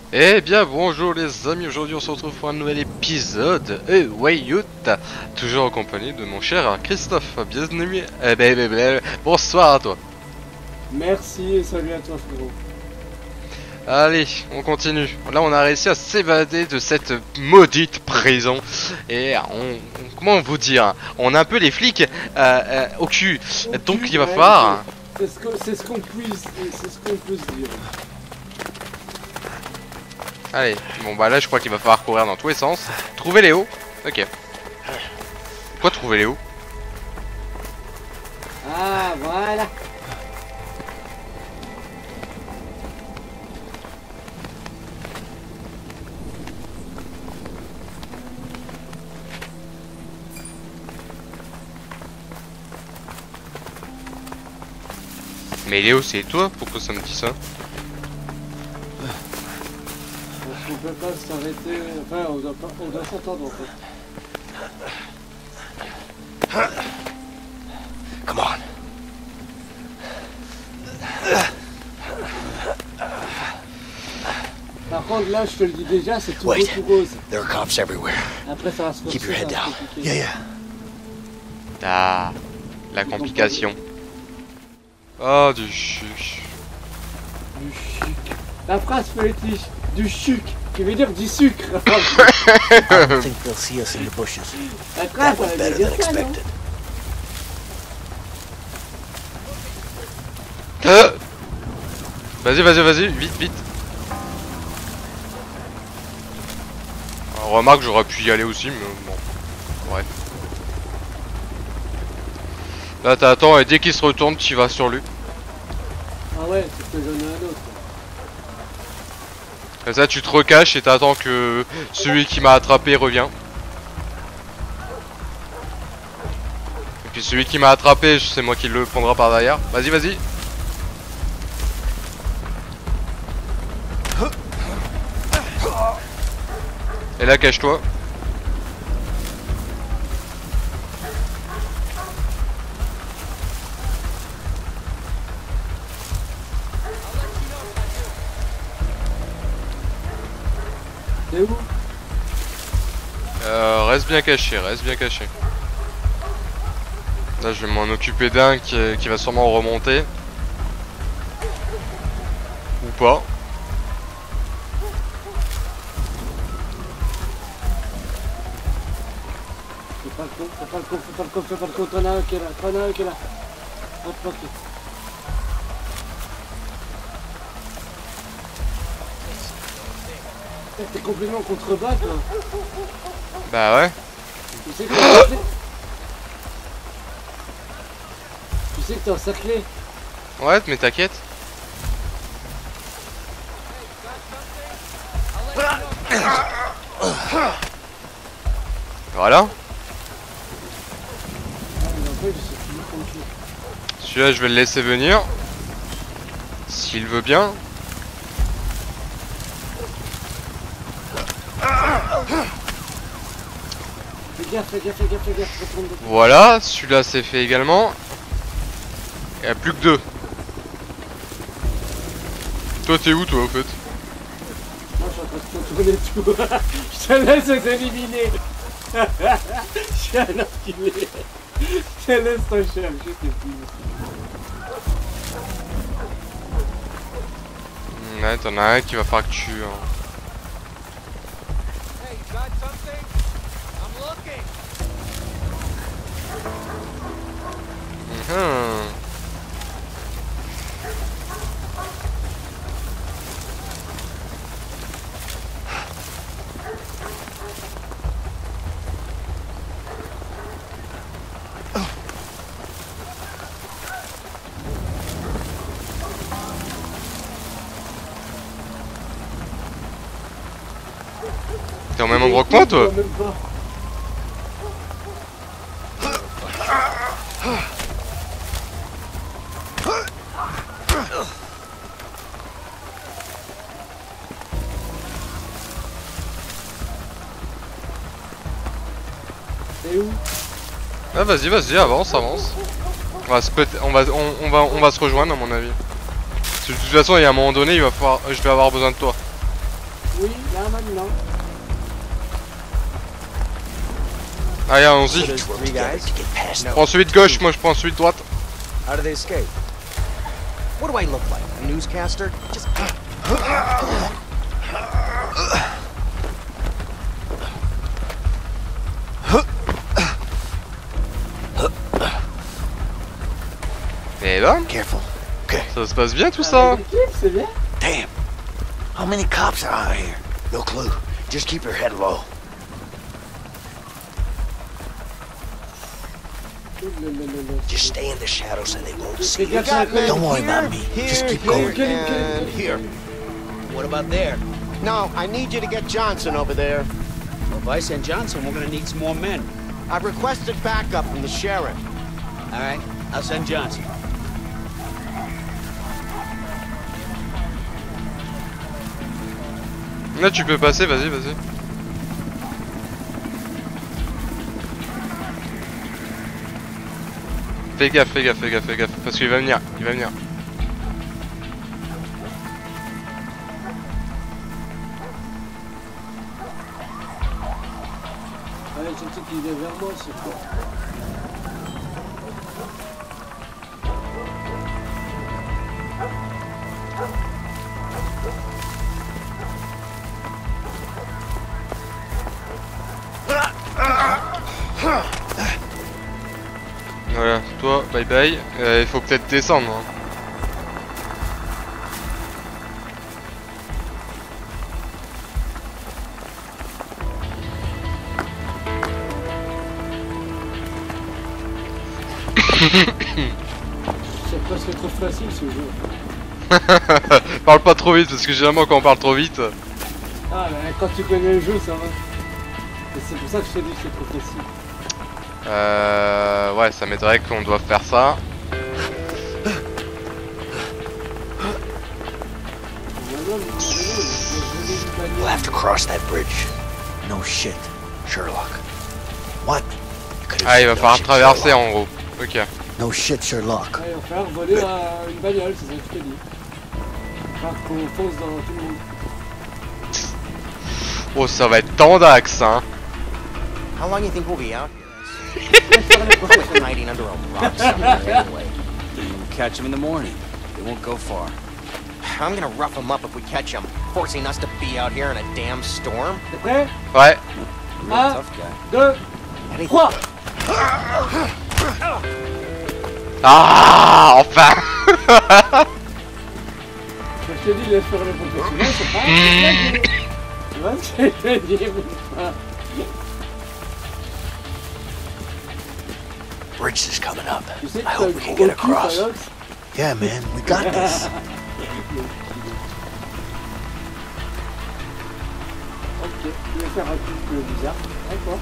Eh bien bonjour les amis, aujourd'hui on se retrouve pour un nouvel épisode Wayut, toujours en compagnie de mon cher Christophe, bienvenue, bonsoir à toi. Merci et salut à toi frérot. Allez, on continue, là on a réussi à s'évader de cette maudite prison, et comment vous dire, on a un peu les flics au cul, donc il va falloir... C'est ce qu'on peut se dire. Allez, bon bah là je crois qu'il va falloir courir dans tous les sens. Trouver Léo. Ok. Quoi trouver Léo? Ah voilà. Mais Léo c'est toi? Pourquoi ça me dit ça? Parce qu'on peut pas s'arrêter. Enfin on doit s'entendre en fait. Come on. Par contre là je te le dis déjà, c'est tout beau Wait. tout rose. There are cops everywhere. Après ça va se Keep your forcer, head ça va down. se compliquer. Yeah, yeah. Ah, la complication. Oh du chuch. Du chuc. La phrase fétiche du chuc, qui veut dire du sucre. I don't think they'll see us in the bushes. La phrase, That was elle better veut than dire ça, non? expected. Vas-y, vite. Alors, remarque, j'aurais pu y aller aussi, mais bon, bref. Là t'attends et dès qu'il se retourne, tu vas sur lui. Ah ouais, c'est ce que j'en ai un autre. Comme ça tu te recaches et t'attends que celui qui m'a attrapé revient. Et puis celui qui m'a attrapé, c'est moi qui le prendra par derrière. Vas-y. Et là cache-toi. C'est où? Reste bien caché. Là je vais m'en occuper d'un qui va sûrement remonter. Ou pas. Fais pas le con, t'en as un qui est là, Hop, ok. T'es complètement contrebas toi. Bah ouais. Tu sais que t'es encerclé. Tu sais que t'es encerclé. Ouais mais t'inquiète. Voilà. Celui-là je vais le laisser venir. S'il veut bien. Fais gaffe, retourne de... Voilà, celui-là c'est fait également. Il n'y a plus que deux. Toi t'es où toi au fait? Moi je suis en train de contourner tout. Je te laisse les éliminer. Je suis un enculé. Je te laisse ton chef, je t'ai plus. Ouais, t'en as un qui va falloir que tu tues. Hein. Mhm. T'es au même endroit que moi toi? Même pas. C'est où? Ah vas-y, avance. On va se on va se rejoindre à mon avis. Parce que de toute façon, il y a un moment donné, je vais avoir besoin de toi. Oui, là maintenant. Allez, allons-y. So there's 3 guys to get past them. Prends celui de gauche, moi je prends celui de droite. How do they escape? What do I look like? A newscaster? Just Eh ben, careful. Okay. ça se passe bien tout ça. C'est bien. Damn. How many cops are out here? No clue. Just keep your head low. Just stay in the shadows and they won't see you. Don't worry about me. Just keep going. And here. What about there? No, I need you to get Johnson over there. Well, if I send Johnson, we're gonna need some more men. I've requested backup from the sheriff. All right, I'll send Johnson. Là tu peux passer, vas-y, vas-y. Fais gaffe, fais gaffe, fais gaffe, fais gaffe, parce qu'il va venir, il va venir. Ouais, je sais qu'il vient vers moi, c'est quoi. Voilà, toi, bye bye. Il faut peut-être descendre. Hein. C'est presque trop facile ce jeu. Parle pas trop vite parce que généralement quand on parle trop vite. Ah, mais quand tu connais le jeu, ça va. Et c'est pour ça que je te dis que c'est trop facile. Ouais, ça m'étonnerait qu'on doive faire ça. We'll have to cross that bridge. No shit. Sherlock. What? You could've Ah, il va said no falloir shit, traverser Sherlock. en gros. Ok. No shit, Sherlock. Ouais, il va falloir voler à une bagnole, c'est ça que je te dis. Il va falloir qu'on fonce dans tout le monde. Oh, ça va être tendax, hein. How long you think we'll be out here? We're hiding under a rock somewhere anyway. We'll catch them in the morning. They won't go far. I'm gonna rough them up if we catch them, forcing us to be out here in a damn storm. T'es prêt? Ouais. Real Ah. tough guy. 2, Anything 3. Ah, enfin. Je te dis, laisse faire le professionnel, c'est pas grave. Tu vois ce que je te dis? Bridge is coming up. Tu sais que I t'as hope le we can gros get cul, across. Alex. Yeah, man, we got this. Ok, je vais faire un truc bizarre. D'accord.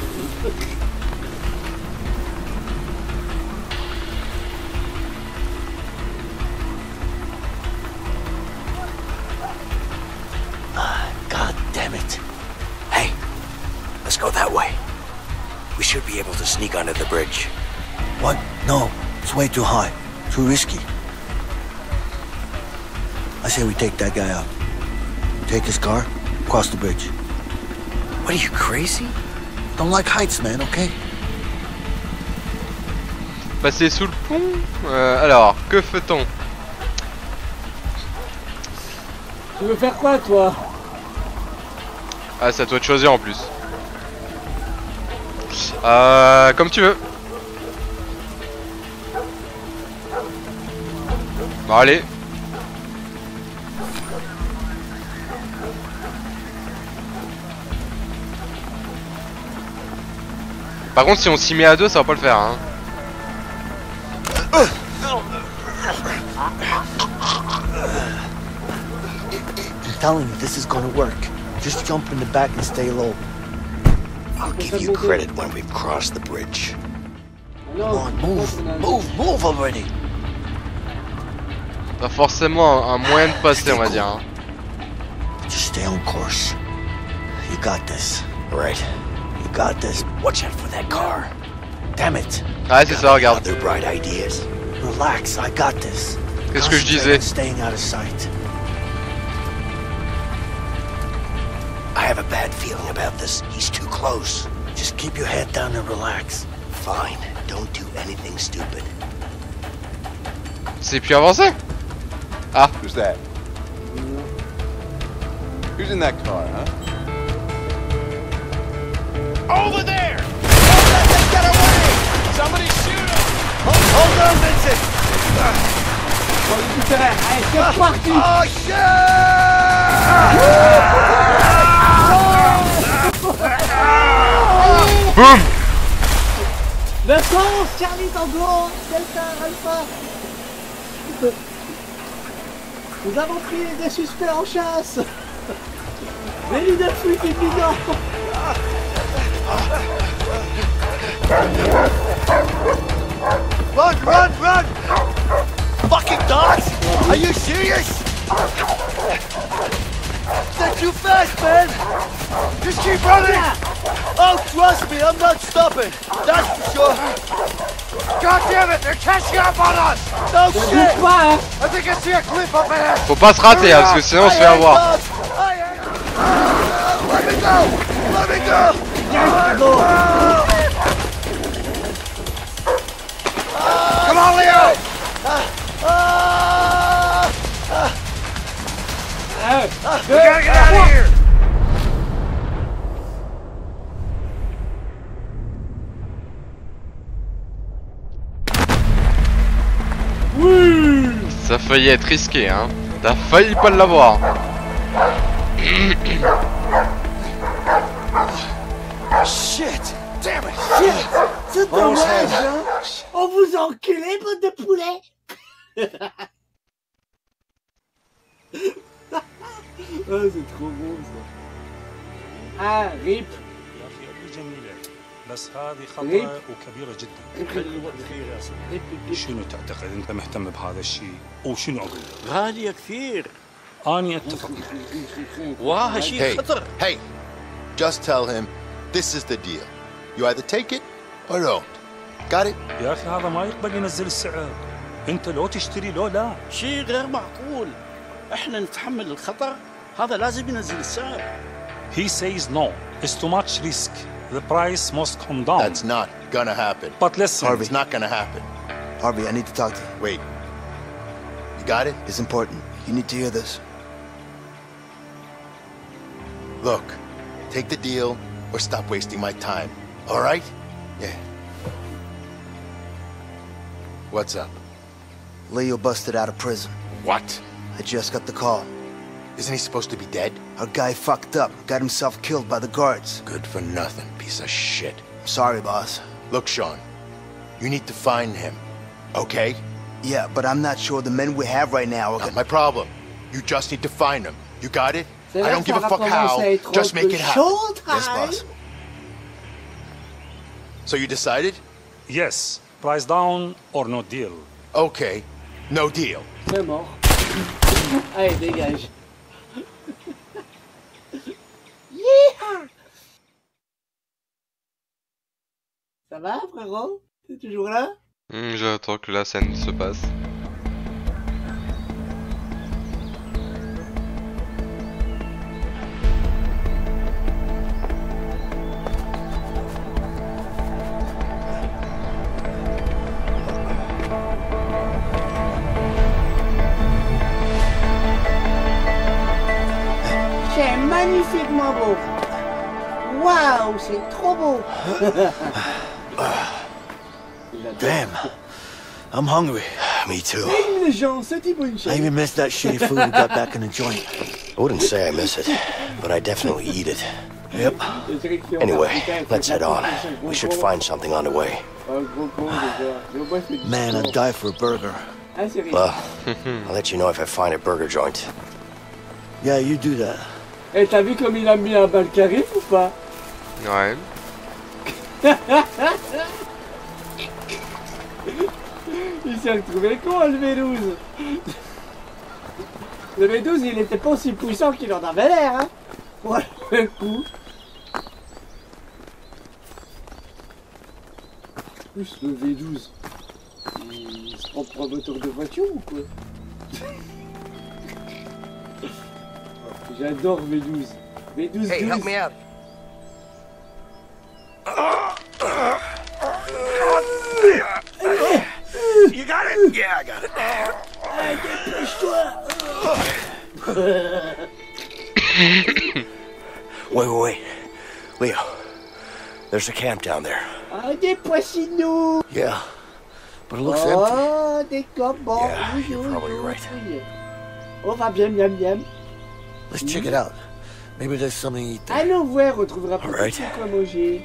God damn it. Hey, let's go that way. We should be able to sneak under the bridge. What? No, it's way too high. Too risky. I say we take that guy out. Take his car, cross the bridge. What are you, crazy? Don't like heights, man, okay? Passer sous le pont. Alors, que fait-on? Tu veux faire quoi, toi? Ah, c'est à toi de choisir en plus. Comme tu veux. Bon, allez. Par contre, si on s'y met à deux, ça va pas le faire, hein. I'm telling you, this is gonna work. Just jump in the back and stay low. I'll give you credit when we've crossed the bridge. Come on, move already! T'as forcément un moyen de passer, on va dire. Hein. Just stay on course. You got this. Right. You got this. Watch out for that car. Damn it. Ah, c'est ça, regarde. Other bright ideas. Relax, I got this. Qu'est-ce que je Concentrate disais? on staying out of sight. have a bad feeling about this. He's too close. Just keep your head down and relax. Fine. Don't do anything stupid. C'est plus avancé. Ah. Who's that? Who's in that car, huh? Over there! Don't let them get away! Somebody shoot him! Hold on, Vincent! Allez, c'est parti! Oh, shit! Boum. Défense, Charlie Tango, Delta, Alpha. Nous avons pris des suspects en chasse. Délit de fuite imminent. Run, run, run! Fucking dogs! Are you serious? They're too fast, man! Just keep running! Oh, trust me, I'm not stopping! That's for sure! God damn it, they're catching up on us! No Ne shit! bouge pas, hein. I think I see a cliff up ahead! Faut pas se rater, hein, parce que sinon on se fait avoir. Let me go! Let me go! Come on, Leo! We gotta get out of here! Ça a failli être risqué, hein. T'as failli pas l'avoir. Shit! Damn it! C'est dommage, hein. On vous a enculé, bande de poulet. Ah, c'est trop bon, ça. Ah, RIP. يا اخي ابو جميله بس هذه ريب. خطره وكبيره جدا. RIP. شنو تعتقد انت مهتم بهذا الشيء وشنو اقول لك؟ غالية كثير اني اتفق معك. وراها شيء خطر. Hey, just tell him this is the deal. You either take it or don't. Got it? يا اخي هذا ما يقبل ينزل السعر. انت لو تشتري لو لا. شيء غير معقول. احنا نتحمل الخطر. هذا لازم ينزل السعر. He says no. It's too much risk. The price must come down. That's not gonna happen. But listen. It's not gonna happen. Harvey, I need to talk to you. Wait. You got it? It's important. You need to hear this. Look, take the deal or stop wasting my time. All right? Yeah. What's up? Leo busted out of prison. What? I just got the call. Isn't he supposed to be dead? Our guy fucked up. Got himself killed by the guards. Good for nothing, piece of shit. I'm sorry, boss. Look, Sean, you need to find him, okay? Yeah, but I'm not sure the men we have right now are Not gonna... my problem. You just need to find him. You got it? C'est I là don't que give a ça fuck va commencer à how. être Just make it happen. showtime. Yes, boss. So you decided? Yes. Price down or no deal. Okay, no deal. C'est mort. Allez, dégage. Yeeha. Ça va, frérot? T'es toujours là? J'attends que la scène se passe. C'est magnifiquement beau. Waouh, c'est trop beau. Damn. I'm hungry. Me too. Les gens, c'est une I even missed that shitty food we got back in the joint. I wouldn't say I miss it, but I definitely eat it. Yep. Anyway, let's head on. We should find something on the way. Man, I'd die for a burger. Well, I'll let you know if I find a burger joint. Yeah, you do that. Eh, t'as vu comme il a mis un bal carif ou pas? Ouais. Il s'est retrouvé con, le V12. Le V12, il était pas aussi puissant qu'il en avait l'air, hein. Pour le coup. Plus le V12, il se prend pour un moteur de voiture ou quoi? J'adore V12. Mais 12, Hey, help me out. You got it? Yeah, I got it. Wait. Leo, there's a camp down there. Ah, des poissons. Yeah, but it looks empty. Oh, d'accord, bon. Yeah, you're probably right. On va bien, bien. Let's check it out. Maybe there's something to eat there. Allons voir, on trouvera All right. peut-être quoi manger.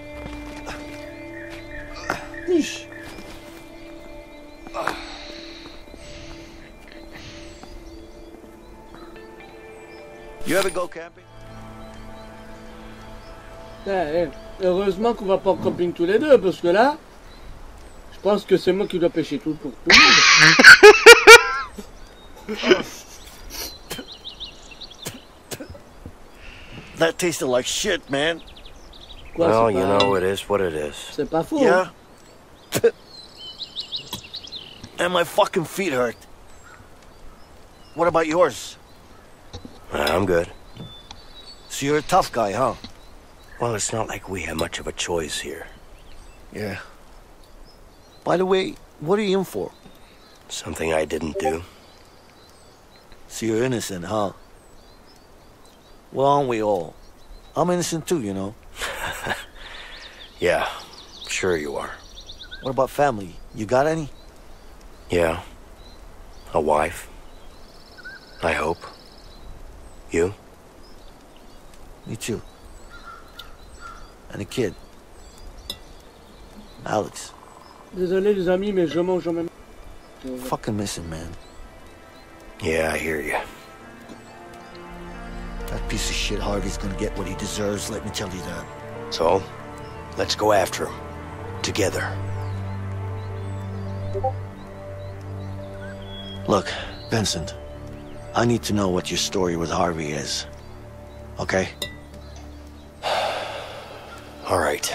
Niche. You ever go camping? Heureusement qu'on va pas en camping tous les deux, parce que là, je pense que c'est moi qui dois pêcher tout pour tout. That tasted like shit, man. Quoi, Well, c'est you pas- know, it is what it is. C'est pas faux. Yeah. And my fucking feet hurt. What about yours? I'm good. So you're a tough guy, huh? Well, it's not like we have much of a choice here. Yeah. By the way, what are you in for? Something I didn't do. So you're innocent, huh? Well, aren't we all? I'm innocent too, you know. Yeah, sure you are. What about family? You got any? Yeah. A wife. I hope. You? Me too. And a kid. Alex. Désolé les amis, mais je mange en même temps. Fucking miss him, man. Yeah, I hear you. That piece of shit Harvey's gonna get what he deserves, let me tell you that. So, let's go after him. Together. Look, Vincent. I need to know what your story with Harvey is. Okay? All right.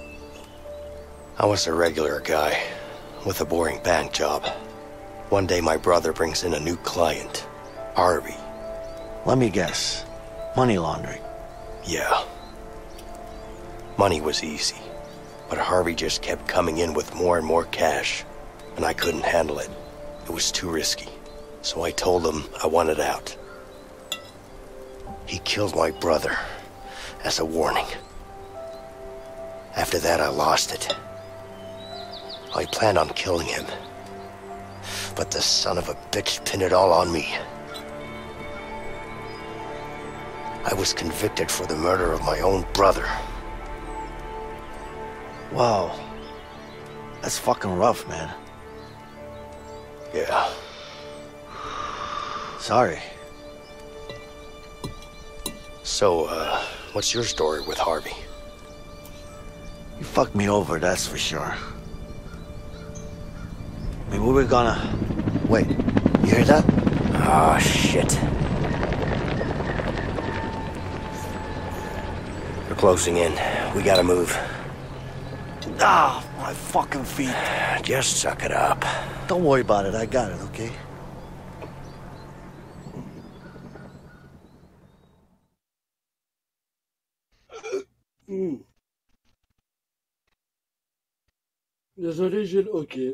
I was a regular guy with a boring bank job. One day my brother brings in a new client, Harvey. Let me guess. Money laundering. Yeah. Money was easy, but Harvey just kept coming in with more and more cash, and I couldn't handle it. It was too risky, so I told him I wanted out. He killed my brother as a warning. After that, I lost it. I planned on killing him, but the son of a bitch pinned it all on me. I was convicted for the murder of my own brother. Wow. That's fucking rough, man. Yeah. Sorry. So, what's your story with Harvey? You fucked me over, that's for sure. I mean, we were gonna... Wait, you hear that? Ah, shit. We're closing in. We gotta move. Ah, my fucking feet. Just suck it up. Don't worry about it, I got it, okay? Désolé, j'ai le hockey.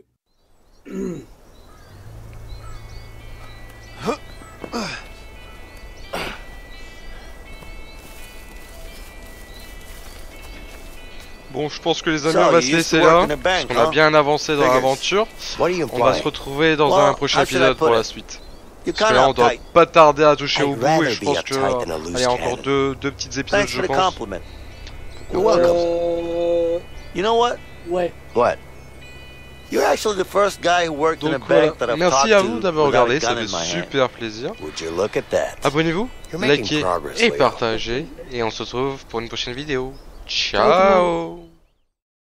Bon, je pense que les amis, on va se laisser là, parce qu'on a bien avancé dans l'aventure. On va se retrouver dans un prochain épisode pour la suite. Parce que là, on doit pas tarder à toucher au bout, et je pense que... il y a encore deux petites épisodes, je pense. You're welcome. You know what? Ouais. What? You're actually the first guy who worked in a Donc bank that voilà, I've merci talked à to vous d'avoir without a regardé, gun ça in fait my hand. super plaisir. Would you look at that? Abonnez-vous, You're making likez progress, et Leo. partagez, et on se retrouve pour une prochaine vidéo. Ciao.